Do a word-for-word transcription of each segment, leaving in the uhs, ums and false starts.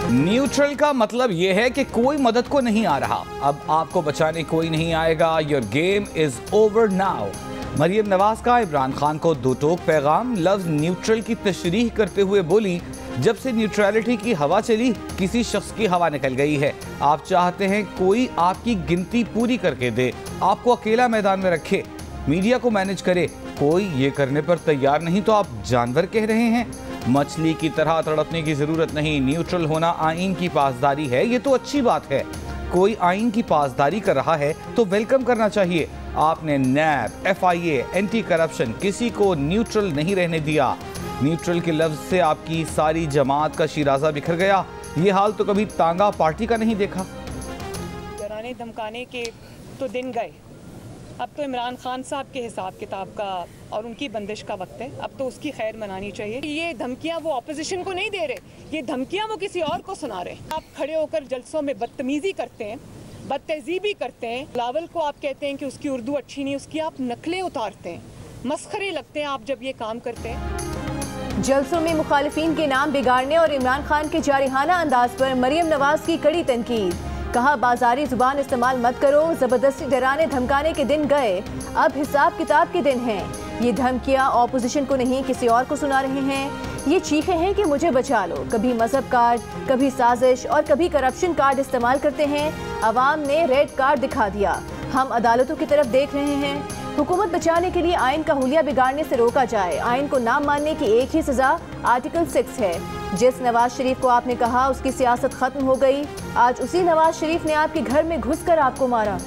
Neutral का मतलब यह है कि कोई मदद को नहीं आ रहा, अब आपको बचाने कोई नहीं आएगा। Your game is over now. Maryam Nawaz का इमरान खान को दो टोक पैगाम। लफ्ज न्यूट्रल की तशरीह करते हुए बोली, जब से न्यूट्रलिटी की हवा चली किसी शख्स की हवा निकल गई है। आप चाहते हैं कोई आपकी गिनती पूरी करके दे, आपको अकेला मैदान में रखे, मीडिया को मैनेज करे। कोई ये करने पर तैयार नहीं तो आप जानवर कह रहे हैं। मछली की तरह तड़पने की जरूरत नहीं। न्यूट्रल होना आईन की पासदारी है, ये तो अच्छी बात है। कोई आईन की पासदारी कर रहा है तो वेलकम करना चाहिए। आपने NAB, F I A, anti corruption किसी को न्यूट्रल नहीं रहने दिया। न्यूट्रल के लफ्ज से आपकी सारी जमात का शिराजा बिखर गया। ये हाल तो कभी तांगा पार्टी का नहीं देखा। डराने धमकाने के तो दिन गए, अब तो इमरान खान साहब के हिसाब किताब का और उनकी बंदिश का वक्त है। अब तो उसकी खैर मनानी चाहिए। ये धमकियां वो ऑपोजिशन को नहीं दे रहे, ये धमकियां वो किसी और को सुना रहे। आप खड़े होकर जलसों में बदतमीजी करते हैं, बदतहजीबी करते हैं। बिलावल को आप कहते हैं कि उसकी उर्दू अच्छी नहीं, उसकी आप नकलें उतारते हैं। मस्खरे लगते हैं आप जब ये काम करते हैं। जलसों में मुखालिफिन के नाम बिगाड़ने और इमरान खान के जारिहाना अंदाज पर मरियम नवाज की कड़ी तनकीद। कहा, बाजारी जुबान इस्तेमाल मत करो, जबरदस्ती डराने धमकाने के दिन गए, अब हिसाब किताब के दिन हैं। ये धमकियां ऑपोजिशन को नहीं किसी और को सुना रहे हैं। ये चीखें हैं कि मुझे बचा लो। कभी मजहब कार्ड, कभी साजिश और कभी करप्शन कार्ड इस्तेमाल करते हैं। अवाम ने रेड कार्ड दिखा दिया। हम अदालतों की तरफ देख रहे हैं। हुकूमत बचाने के लिए आइन का हुलिया बिगाड़ने से रोका जाए। आइन को ना मानने की एक ही सजा आर्टिकल सिक्स है। जिस नवाज शरीफ को आपने कहा उसकी सियासत खत्म हो गई, आज उसी नवाज शरीफ ने आपके घर में घुसकर आपको मारा।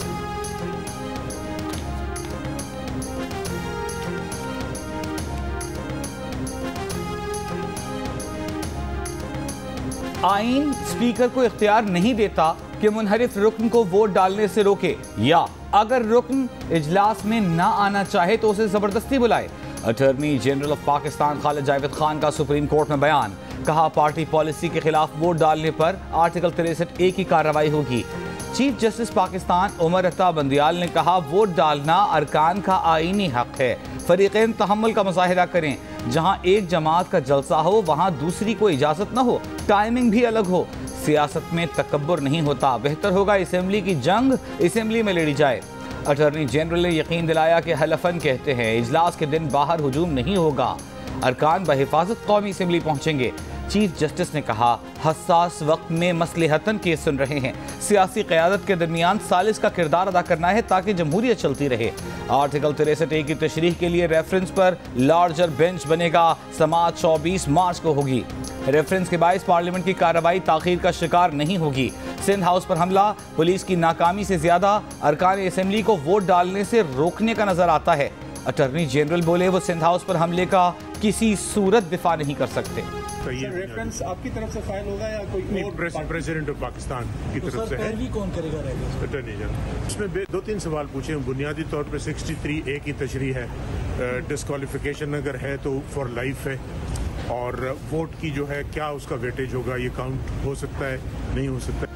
आइन स्पीकर को इख्तियार नहीं देता कि मुनहरिफ रुकन को वोट डालने से रोके, या अगर रुकन इजलास में ना आना चाहे तो उसे जबरदस्ती बुलाए। Attorney general of Pakistan Khalid Javed Khan का सुप्रीम कोर्ट में बयान। कहा, पार्टी पॉलिसी के खिलाफ वोट डालने पर आर्टिकल तिरसठ ए की कार्रवाई होगी। चीफ जस्टिस पाकिस्तान उमर अता बंदियाल ने कहा, वोट डालना अरकान का आईनी हक है। फरीक़ैन तहम्मुल का मुजाहिरा करें। जहां एक जमात का जलसा हो वहां दूसरी को इजाजत न हो, टाइमिंग भी अलग हो। सियासत में तकब्बुर नहीं होता। बेहतर होगा असेंबली की जंग असेंबली में लड़ी जाए। अटॉर्नी जनरल ने यकीन दिलाया कि हलफन कहते हैं इजलास के दिन बाहर हुजूम नहीं होगा, अरकान बहिफाजत कौमी असेंबली पहुंचेंगे। चीफ जस्टिस ने कहा, हसास वक्त में मसलहतन केस सुन रहे हैं। सियासी क़यादत के दरमियान सालिस का किरदार अदा करना है ताकि जमहूरियत चलती रहे। आर्टिकल तिरसठ ए की तशरीह के लिए रेफरेंस पर लार्जर बेंच बनेगा। समाअत चौबीस मार्च को होगी। रेफरेंस के बायस पार्लियामेंट की कार्रवाई ताखीर का शिकार नहीं होगी। सिंध हाउस पर हमला पुलिस की नाकामी से ज्यादा अरकान असेंबली को वोट डालने से रोकने का नजर आता है। अटॉर्नी जनरल बोले, वो सिंध हाउस पर हमले का किसी सूरत दिफा नहीं कर सकते। तो ये रेफरेंस आपकी तरफ से फाइल होगा या कोई और प्रेसिडेंट ऑफ पाकिस्तान की तो तरफ से है? भी कौन करेगा अटॉर्नी जनरल? इसमें दो तीन सवाल पूछे। बुनियादी तौर पर सिक्सटी थ्री ए की तशरीह है। डिस्क्वालिफिकेशन अगर है तो फॉर लाइफ है, और वोट की जो है क्या उसका वेटेज होगा, ये काउंट हो सकता है नहीं हो सकता।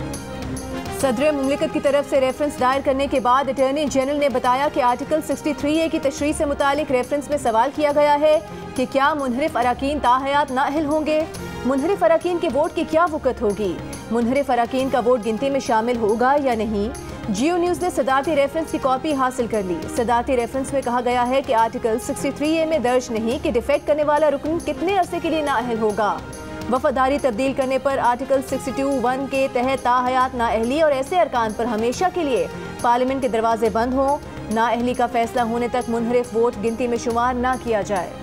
सदर मुमलिकत की तरफ से रेफरेंस दायर करने के बाद अटॉर्नी जनरल ने बताया कि आर्टिकल सिक्सटी थ्री ए की तशरीह से मुतालिक रेफरेंस में सवाल किया गया है कि क्या मुनहरिफ अराकीन ताहयात नाअहल होंगे। मुनहरिफ अराकीन के वोट की क्या वक़्त होगी। मुनहरिफ अराकीन का वोट गिनती में शामिल होगा या नहीं। जियो न्यूज़ ने सदाती रेफरेंस की कॉपी हासिल कर ली। सदाती रेफरेंस में कहा गया है कि आर्टिकल सिक्सटी थ्री ए में दर्ज नहीं कि डिफेक्ट करने वाला रुकन कितने अरसे के लिए नाअहल होगा। वफादारी तब्दील करने पर आर्टिकल सिक्सटी टू वन के तहत ताहयात नाअहली और ऐसे अरकान पर हमेशा के लिए पार्लियामेंट के दरवाजे बंद हों। नाअहली का फैसला होने तक मुनहरिफ वोट गिनती में शुमार न किया जाए।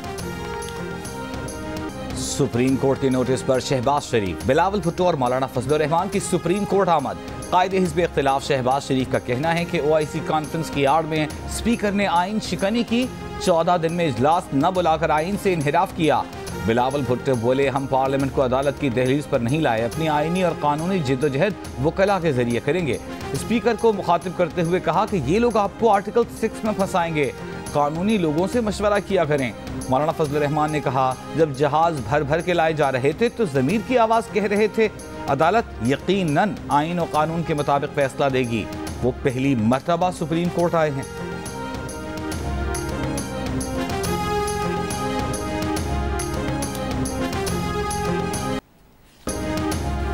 सुप्रीम कोर्ट के नोटिस पर शहबाज शरीफ, बिलावल भुट्टो और मौलाना फजलुर रहमान की सुप्रीम कोर्ट आमद। कायदे हिज़्ब इख्तिलाफ शहबाज शरीफ का कहना है कि ओ आई सी कॉन्फ्रेंस की आड़ में स्पीकर ने आइन शिकनी की। चौदह दिन में इजलास न बुलाकर आइन से इनहिराफ किया। बिलावल भुट्टो बोले, हम पार्लियामेंट को अदालत की दहलीज पर नहीं लाए, अपनी आइनी और कानूनी जिद्दोजहद वकला के जरिए करेंगे। स्पीकर को मुखातिब करते हुए कहा कि ये लोग आपको आर्टिकल सिक्स में फंसाएंगे, कानूनी लोगों से मशवरा किया करें। मौलाना फजलुर रहमान ने कहा, जब जहाज भर भर के लाए जा रहे थे तो ज़मीर की आवाज़ कह रहे थे अदालत यकीनन आइन और कानून के मुताबिक फैसला देगी। वो पहली मर्तबा सुप्रीम कोर्ट आए हैं।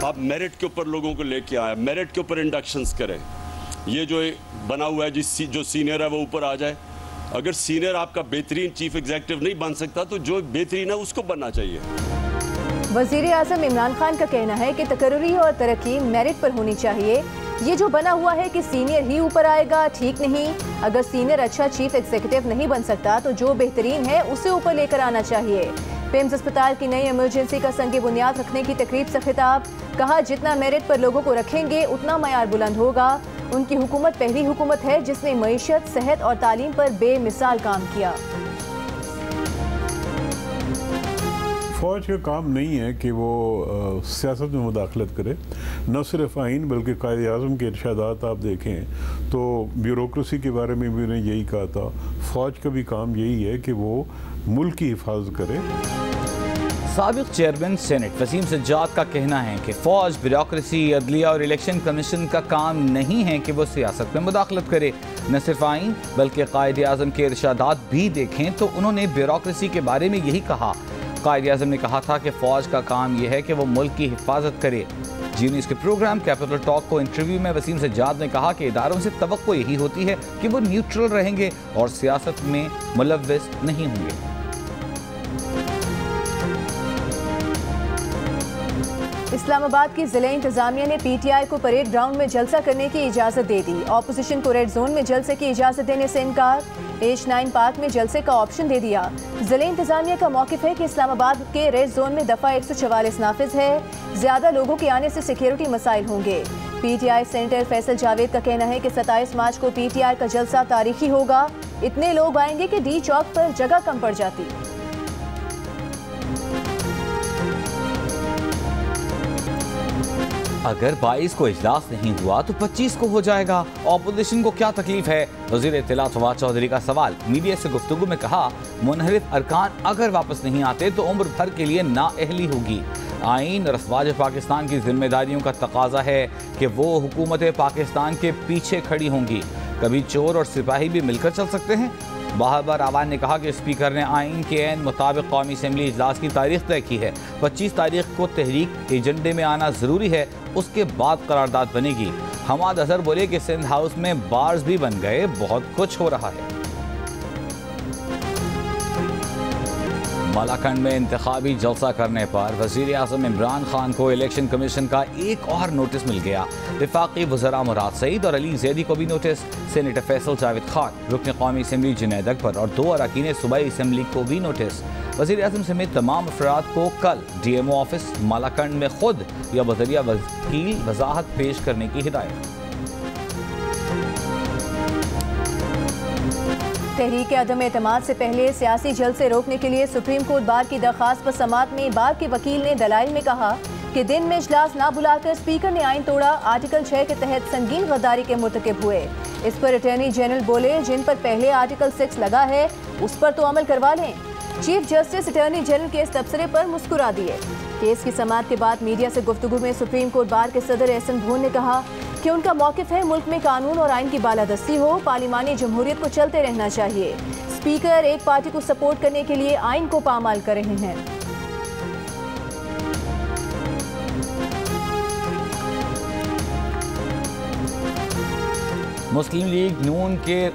आप मेरिट के ऊपर लोगों को लेके आए, मेरिट के ऊपर इंडक्शंस करें। ये जो बना हुआ है जिस जो सीनियर है वो ऊपर आ जाए। अगर सीनियर आपका बेहतरीन चीफ एग्जीक्यूटिव नहीं बन सकता तो जो बेहतरीन है उसको बनना चाहिए। वज़ीर आज़म इमरान खान का कहना है कि तकर्रुरी और तरक्की मेरिट पर होनी चाहिए। ये जो बना हुआ है कि सीनियर ही ऊपर आएगा, ठीक नहीं। अगर सीनियर अच्छा चीफ एग्जीक्यूटिव नहीं बन सकता तो जो बेहतरीन है उसे ऊपर लेकर आना चाहिए। पिम्स अस्पताल की नई इमरजेंसी का संग बुनियाद रखने की तकरीब से खिताब। कहा, जितना मेरिट पर लोगों को रखेंगे उतना मयार बुलंद होगा। उनकी हुकूमत पहली हुकूमत है जिसने मईशत, सेहत और तालीम पर बेमिसाल काम किया। फ़ौज का काम नहीं है कि वो आ, सियासत में मुदाखलत करे। न सिर्फ आइन बल्कि कायद आज़म के इरशादात आप देखें तो ब्यूरोक्रेसी के बारे में भी उन्हें यही कहा था। फ़ौज का भी काम यही है कि वो मुल्क की हिफाजत करे। साबिक चेयरमैन सेनेट वसीम सज्जाद का कहना है कि फ़ौज, ब्यूरोक्रेसी, अदलिया और इलेक्शन कमीशन का काम नहीं है कि वो सियासत में मुदाखलत करे। न सिर्फ आइन बल्कि कायद आज़म के इरशादात भी देखें तो उन्होंने ब्यूरोक्रेसी के बारे में यही कहा। कायद आज़म ने कहा था कि फ़ौज का काम यह है कि वो मुल्क की हिफाजत करे। जी न्यूज़ के प्रोग्राम कैपिटल टॉक को इंटरव्यू में वसीम सज्जाद ने कहा कि इदारों से तवक्को यही होती है कि वो न्यूट्रल रहेंगे और सियासत में मुलव्विस नहीं होंगे। इस्लामाबाद की जिला इंतजामिया ने पीटीआई को परेड ग्राउंड में जलसा करने की इजाज़त दे दी। ऑपोजिशन को रेड जोन में जलसे की इजाज़त देने से इनकार। एच नाइन पार्क में जलसे का ऑप्शन दे दिया। जिला इंतजामिया का मौक़िफ़ है कि इस्लामाबाद के रेड जोन में दफ़ा एक सौ चवालीस नाफिज है। ज़्यादा लोगों के आने से सिक्योरिटी मसाइल होंगे। पीटीआई सेनेटर फैसल जावेद का कहना है कि सत्ताईस मार्च को पीटीआई का जलसा तारीखी होगा। इतने लोग आएंगे कि डी चौक पर जगह कम पड़ जाती। अगर बाईस को इजलास नहीं हुआ तो पच्चीस को हो जाएगा। ऑपोजिशन को क्या तकलीफ है? वज़ीर इत्तलात फवाद चौधरी का सवाल। मीडिया से गुफ्तगू में कहा, मुनहरिफ अरकान अगर वापस नहीं आते तो उम्र भर के लिए नाअहली होगी। आइन और अफवाज पाकिस्तान की जिम्मेदारियों का तकाजा है कि वो हुकूमत पाकिस्तान के पीछे खड़ी होंगी। कभी चोर और सिपाही भी मिलकर चल सकते हैं। बाबर आवान ने कहा कि स्पीकर ने आइन के ऐन मुताबिक कौमी असम्बली इजलास की तारीख तय की है। पच्चीस तारीख को तहरीक एजेंडे में आना ज़रूरी है, उसके बाद करारदाद बनेगी। हमाद अजहर बोले कि सिंध हाउस में बार्स भी बन गए, बहुत कुछ हो रहा है। मालाखंड में इंतखाबी जलसा करने पर वज़ीर आज़म इमरान खान को इलेक्शन कमीशन का एक और नोटिस मिल गया। वफाकी वज़रा मुराद सईद और अली जैदी को भी नोटिस। सेनेटर फैसल जावेद खान, रुकन कौमी असम्बली जुनैद अकबर और दो अरकान सूबाई असम्बली को भी नोटिस। वज़ीर आज़म समेत तमाम अफराद को कल D M O office Malakand में खुद या बज़रिया वकील वजाहत पेश करने की हिदायत। तहरीक अदम एतमाद से पहले सियासी जलसे रोकने के लिए सुप्रीम कोर्ट बार की दरख्वास्त पर समाअत में बार के वकील ने दलाइल में कहा कि दिन में इजलास ना बुलाकर स्पीकर ने आइन तोड़ा, आर्टिकल छह के तहत संगीन गद्दारी के मुर्तकिब हुए। इस पर अटॉर्नी जनरल बोले, जिन पर पहले आर्टिकल सिक्स लगा है उस पर तो अमल करवा लें। चीफ जस्टिस अटॉर्नी जनरल के इस तबसरे पर मुस्कुरा दिए। केस की समाअत के बाद मीडिया से गुफ्तगू में सुप्रीम कोर्ट बार के सदर एहसन भून ने कहा कि उनका मौक़िफ़ है मुल्क में कानून और आइन की बालादस्ती हो, पार्लिमानी जमहूरियत को चलते रहना चाहिए। स्पीकर एक पार्टी को सपोर्ट करने के लिए आइन को पामाल कर रहे हैं। मुस्लिम लीग नून के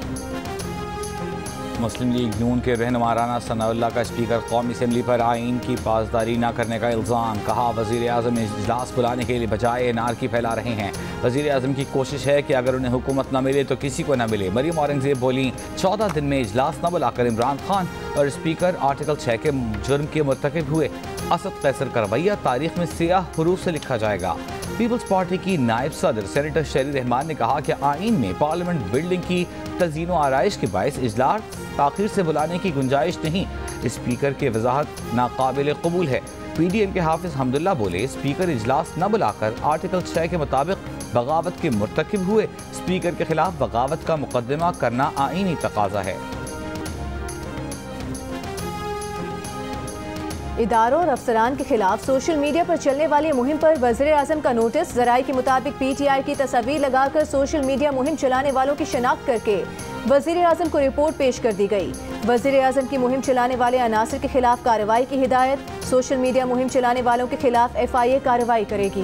मुस्लिम लीग नून के रहनुमा राना सनाउल्लाह का स्पीकर कौमी असम्बली पर आइन की पासदारी न करने का इल्ज़ाम। कहा, वज़ीर आज़म इजलास बुलाने के लिए बजाय नारकी फैला रहे हैं। वज़ीर आज़म की कोशिश है कि अगर उन्हें हुकूमत न मिले तो किसी को न मिले। मरीम औरंगज़ेब बोली, चौदह दिन में इजलास न बुलाकर इमरान खान और स्पीकर आर्टिकल छः के जुर्म के मुर्तकिब हुए। असद कैसर का रवैया तारीख में सियाह हरूफ से लिखा जाएगा। पीपल्स पार्टी की नायब सदर सेनेटर शरी रहमान ने कहा कि आइन में पार्लियामेंट बिल्डिंग की तज़ीन व आराइश के बायस इजलास ताख़ीर से बुलाने की गुंजाइश नहीं। स्पीकर की वजाहत नाकाबिल कबूल है। पी डी एम के हाफिज हमदुल्ला बोले, स्पीकर इजलास न बुलाकर आर्टिकल छः के मुताबिक बगावत के मुर्तकिब हुए। स्पीकर के खिलाफ बगावत का मुकदमा करना आईनी तकाजा है। इदारों और अफसरान के खिलाफ सोशल मीडिया पर चलने वाली मुहिम पर वज़ीर आज़म का नोटिस। ज़राए के मुताबिक पी टी आई की तस्वीर लगाकर सोशल मीडिया मुहिम चलाने वालों की शनाख्त करके वज़ीर आज़म को रिपोर्ट पेश कर दी गई। वज़ीर आज़म की मुहिम चलाने वाले अनासर के खिलाफ कार्रवाई की हिदायत। सोशल मीडिया मुहिम चलाने वालों के खिलाफ एफ आई ए कार्रवाई करेगी।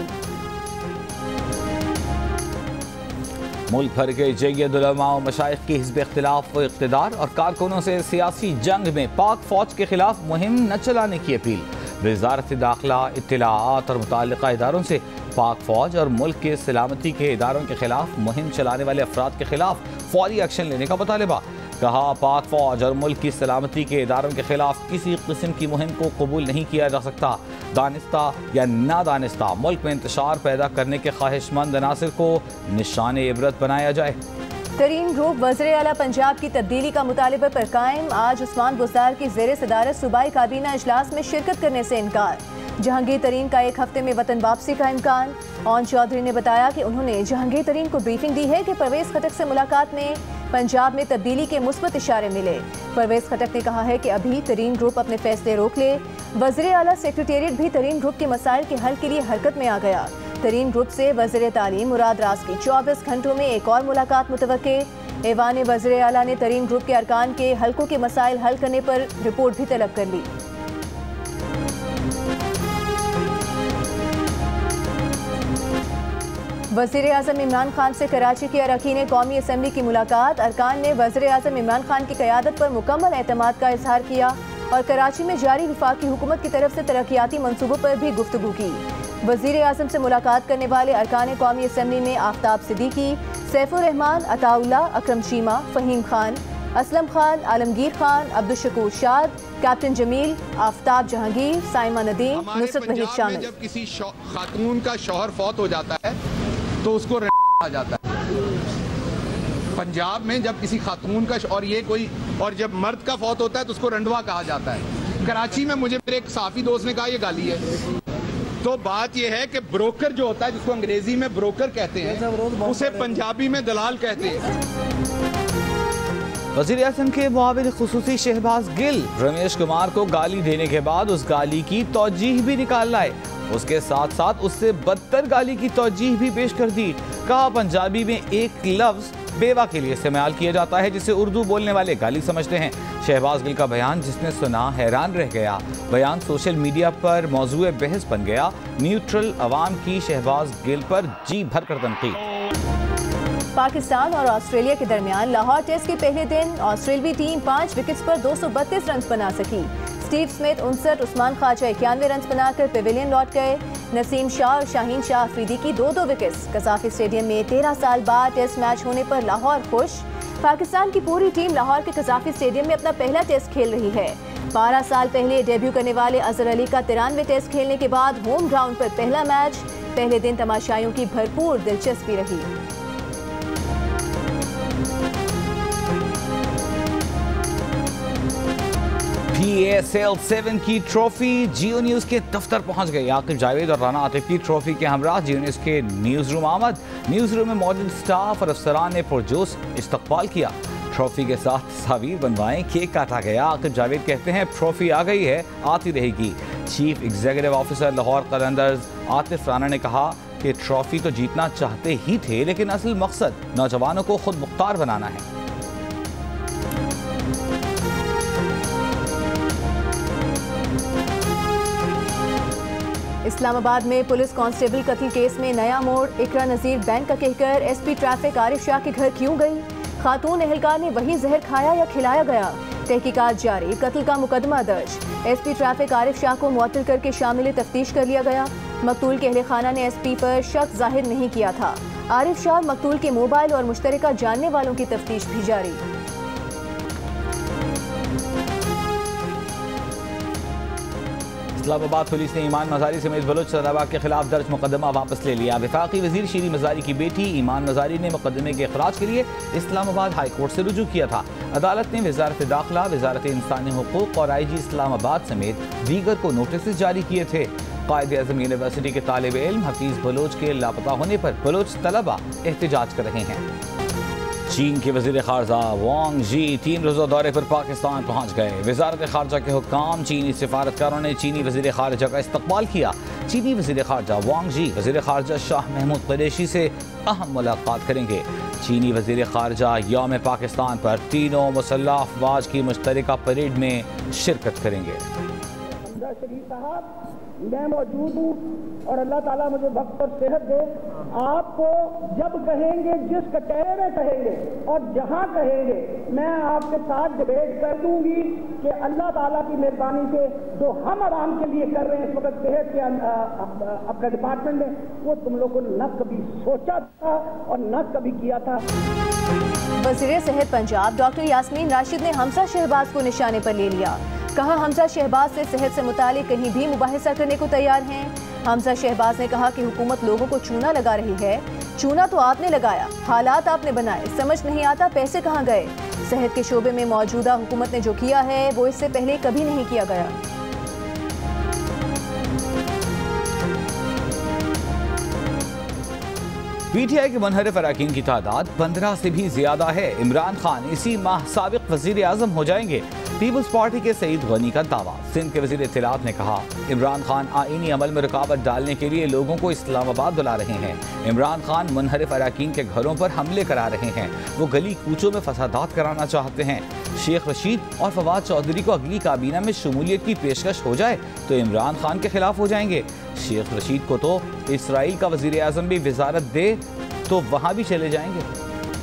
मुल्क भर के जैयद उलमा और मशाइख की हिज़्ब इख्तिलाफ व इक़्तिदार और कारकुनों से सियासी जंग में पाक फौज के खिलाफ मुहिम न चलाने की अपील। वज़ारत दाखिला, इत्तलाआत और मुताल्लिक़ा इदारों से पाक फौज और मुल्क के सलामती के इदारों के खिलाफ मुहिम चलाने वाले अफराद के खिलाफ फौरी एक्शन लेने का मुतालबा। कहा, पाक फौज और मुल्क की सलामती के इदारों के खिलाफ किसी किस्म की मुहिम को कबूल नहीं किया जा सकता। दानिस्ता या नादानिस्ता मुल्क में इंतशार पैदा करने के ख्वाहिशमंद अनासिर को निशान इबरत बनाया जाए। तरीन ग्रुप वज़ीर आला पंजाब की तब्दीली का मुतालबे पर कायम। आज उस्मान बुज़दार की ज़ेर सदारत सूबाई काबीना इजलास में शिरकत करने से इनकार। जहांगीर तरीन का एक हफ्ते में वतन वापसी का इम्कान। ओन चौधरी ने बताया कि उन्होंने जहांगीर तरीन को ब्रीफिंग दी है कि परवेज़ खटक से मुलाकात में पंजाब में तब्दीली के मुस्बत इशारे मिले। परवेज़ खटक ने कहा है कि अभी तरीन ग्रुप अपने फैसले रोक ले। वज़ीर आला सेक्रेटेरिएट भी तरीन ग्रुप के मसाइल के हल के लिए हरकत में आ गया। तरीन ग्रुप से वज़ीर तालीम मुराद राज की चौबीस घंटों में एक और मुलाकात मुतवक्के। ऐवान वज़ीर आला ने तरीन ग्रुप के अरकान के हलकों के मसाइल हल करने पर रिपोर्ट भी तलब कर ली। वज़ीर आज़म इमरान खान से कराची की अरकान कौमी असम्बली की मुलाकात। अरकान ने वज़ीर आज़म इमरान खान की क़यादत पर मुकम्मल एतमाद का इजहार किया और कराची में जारी वफाकी हुकूमत की तरफ से तरक्याती मनसूबों पर भी गुफ्तगू की। वज़ीर आज़म से मुलाकात करने वाले अरकान कौमी असम्बली में आफ्ताब सिद्दीकी, सैफुर रहमान, अताउल्ला, अकरम चीमा, फ़हीम खान, असलम खान, आलमगीर खान, अब्दुल शकूर शाद, कैप्टन जमील, आफ्ताब जहांगीर, साइमा नदीम, नुसरत वहीद शामिल। जब किसी खातून का शौहर फौत हो जाता है तो उसको आ जाता है। पंजाब में जब किसी खातून का और ये कोई और जब मर्द का फौत होता है तो उसको रंडवा कहा जाता है। कराची में मुझे मेरे एक साफी दोस्त ने कहा ये गाली है। तो बात यह है कि ब्रोकर जो होता है, जिसको अंग्रेजी में ब्रोकर कहते हैं, उसे पंजाबी में दलाल कहते हैं। वज़ीर आज़म के मुआविन खुसूसी शहबाज गिल रमेश कुमार को गाली देने के बाद उस गाली की तौजीह भी निकाल लाए। उसके साथ साथ उससे बदतर गाली की तौजीह भी पेश कर दी। कहा, पंजाबी में एक लफ्ज बेवा के लिए इस्तेमाल किया जाता है जिसे उर्दू बोलने वाले गाली समझते हैं। शहबाज गिल का बयान जिसने सुना हैरान रह गया। बयान सोशल मीडिया पर मौजूए बहस बन गया। न्यूट्रल अवाम की शहबाज गिल पर जी भर कर तनकीद। पाकिस्तान और ऑस्ट्रेलिया के दरमियान लाहौर टेस्ट के पहले दिन ऑस्ट्रेलवी टीम पाँच विकेट्स पर दो सौ बत्तीस रन बना सकी। स्टीव स्मिथ उनसठ, उस्मान ख्वाजा इक्यानवे रन बनाकर पेविलियन लौट गए। नसीम शाह और शाहीन शाह अफरीदी की दो दो विकेट्स। कसाफी स्टेडियम में तेरह साल बाद टेस्ट मैच होने पर लाहौर खुश। पाकिस्तान की पूरी टीम लाहौर के कसाफी स्टेडियम में अपना पहला टेस्ट खेल रही है। बारह साल पहले डेब्यू करने वाले अजहर अली का तिरानवे टेस्ट खेलने के बाद होम ग्राउंड पर पहला मैच। पहले दिन तमाशाइयों की भरपूर दिलचस्पी रही। पी एस एल सेवन की ट्रॉफी जियो न्यूज़ के दफ्तर पहुंच गई। आकिब जावेद और राना आतिफ की ट्रॉफी के हमरा जियो न्यूज़ के न्यूज़ रूम आमद। न्यूज़ रूम में मौजूद स्टाफ और अफसरान ने पुरजोश इस्तकबाल किया। ट्रॉफी के साथ तस्वीर बनवाएं, केक काटा गया। आकिब जावेद कहते हैं ट्रॉफी आ गई है, आती रहेगी। Chief executive officer Lahore Qalandars Atif Rana ने कहा कि ट्रॉफी तो जीतना चाहते ही थे, लेकिन असल मकसद नौजवानों को खुद मुख्तार बनाना है। इस्लामाबाद में पुलिस कांस्टेबल कत्ल केस में नया मोड़। इकरा नजीर बैंक का कहकर एसपी ट्रैफिक आरिफ शाह के घर क्यों गई? खातून एहलकार ने वही जहर खाया या खिलाया गया? तहकीकात जारी, कत्ल का मुकदमा दर्ज। एसपी ट्रैफिक आरिफ शाह को मुअत्तल करके शामिल तफ्तीश कर लिया गया। मकतूल के अहले खाना ने एसपी पर शक जाहिर नहीं किया था। आरिफ शाह मकतूल के मोबाइल और मुश्तरका जानने वालों की तफ्तीश भी जारी। इस्लामाबाद पुलिस ने ईमान मजारी समेत बलोच तलबा के खिलाफ दर्ज मुकदमा वापस ले लिया। वफाकी वजीर शीरी मजारी की बेटी ईमान मजारी ने मुकदमे के अखराज के लिए इस्लामाबाद हाई कोर्ट से रुजू किया था। अदालत ने वजारत दाखिला, वजारत इंसानी हुकूक और आई जी इस्लामाबाद समेत दीगर को नोटिस जारी किए थे। कायद आज़म यूनिवर्सिटी के तालिब इल्म हफीज बलोच के लापता होने पर बलोच तलबा एहतजाज कर रहे हैं। चीन के वजीर खारजा वांग जी तीन रोज़ा दौरे पर पाकिस्तान पहुँच गए। वजारत खारजा के हुक्काम चीनी सिफारतकारों ने चीनी वजीर खारजा का इस्तकबाल किया। चीनी वजीर खारजा वांग जी वजीर खारजा शाह महमूद कुरैशी से अहम मुलाकात करेंगे। चीनी वजीर खारजा यौम पाकिस्तान पर तीनों मुसल्लह अफवाज की मुश्तरका परेड में शिरकत करेंगे। मैं मौजूद हूँ और अल्लाह ताला मुझे वक्त और सेहत दे। आपको जब कहेंगे, जिस कटहरे में कहेंगे और जहाँ कहेंगे, मैं आपके साथ डिबेट कर दूंगी कि अल्लाह ताला की मेहरबानी से जो हम आवाम के लिए कर रहे हैं इस वक्त सेहत के अपने डिपार्टमेंट में, वो तुम लोगों ने न कभी सोचा था और न कभी किया था। वज़ीर सेहत पंजाब डॉक्टर यास्मीन राशिद ने हमजा शहबाज को निशाने पर ले लिया। कहा हमजा शहबाज से सेहत से मुतालिक कहीं भी मुबाहिसा करने को तैयार हैं। हमजा शहबाज ने कहा कि हुकूमत लोगों को चूना लगा रही है। चूना तो आपने लगाया, हालात आपने बनाए, समझ नहीं आता पैसे कहाँ गए। सेहत के शोबे में मौजूदा हुकूमत ने जो किया है वो इससे पहले कभी नहीं किया गया। पीटीआई के मुनहरिफ अरकान की तादाद पंद्रह से भी ज्यादा है। इमरान खान इसी माह साबिक वजीर आजम हो जाएंगे। पीपल्स पार्टी के सईद गनी का दावा। सिंध के वजीर इत्तलात ने कहा इमरान खान आईनी अमल में रुकावट डालने के लिए लोगों को इस्लामाबाद बुला रहे हैं। इमरान खान मुनहरिफ अरकान के घरों पर हमले करा रहे हैं। वो गली कूचों में फसादात कराना चाहते हैं। शेख रशीद और फवाद चौधरी को अगली काबीना में शमूलियत की पेशकश हो जाए तो इमरान खान के खिलाफ हो जाएंगे। शेख रशीद को तो इसराइल का वजीर आजम भी वजारत दे तो वहां भी चले जाएंगे।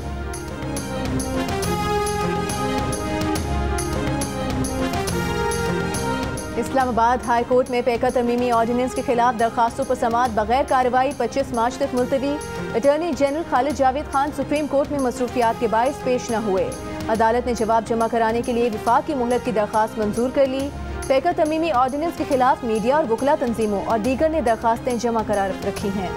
इस्लामाबाद हाई कोर्ट में पैका तमीमी ऑर्डिनेंस के खिलाफ दरखास्तों पर समाअत बगैर कार्रवाई पच्चीस मार्च तक मुलतवी। Attorney general Khalid Javed Khan supreme court में मसरूफियात के बायस पेश न हुए। अदालत ने जवाब जमा कराने के लिए विफाक की मोहलत की दरखास्त मंजूर कर ली। पैका तमीमी ऑर्डिनेंस के खिलाफ मीडिया और वकला तंजीमों और दीगर ने दरखास्तें जमा करा रखी हैं।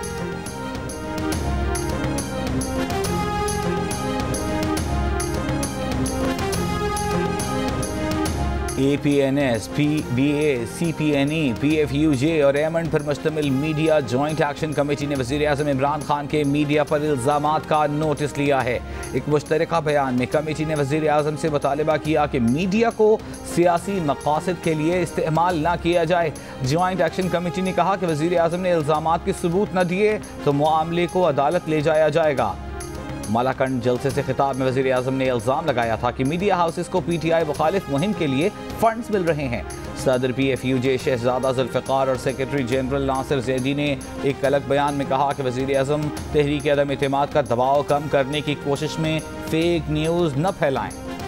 A P N S, P B A, C P N E, P F U J और एमन पर मुश्तमिल मीडिया जॉइंट एक्शन कमेटी ने वज़ीर आज़म इमरान खान के मीडिया पर इल्ज़ामात का नोटिस लिया है। एक मुश्तरका बयान में कमेटी ने वज़ीर आज़म से मुतालबा किया कि मीडिया को सियासी मकासद के लिए इस्तेमाल ना किया जाए। जॉइंट एक्शन कमेटी ने कहा कि वज़ीर आज़म ने इल्ज़ामात के सबूत न दिए तो मामले को अदालत ले जाया जाएगा। मालाकंड जलसे से खिताब में वज़ीर आज़म ने इल्ज़ाम लगाया था कि मीडिया हाउसेस को पी टी आई मुखालिफ मुहिम के लिए फंड्स मिल रहे हैं। सदर P F U J Shahzada Zulfiqar और सेक्रेटरी जनरल नासिर ज़ैदी ने एक अलग बयान में कहा कि वज़ीर आज़म तहरीक अदम एतमाद का दबाव कम करने की कोशिश में फेक न्यूज़ न फैलाएं।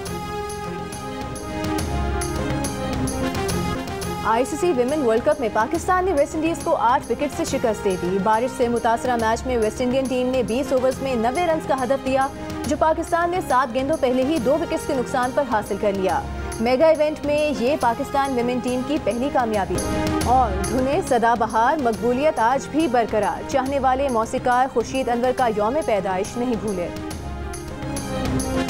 I C C women world cup में पाकिस्तान ने वेस्ट इंडीज को आठ विकेट से शिकस्त दे दी। बारिश से मुतासरा मैच में वेस्ट इंडियन टीम ने बीस ओवर्स में नब्बे रन का हदफ दिया, जो पाकिस्तान ने सात गेंदों पहले ही दो विकेट्स के नुकसान पर हासिल कर लिया। मेगा इवेंट में ये पाकिस्तान विमेन टीम की पहली कामयाबी। और धुने सदाबहार, मकबूलियत आज भी बरकरार। चाहने वाले मौसीकार खुर्शीद अनवर का यौम पैदाइश नहीं भूले।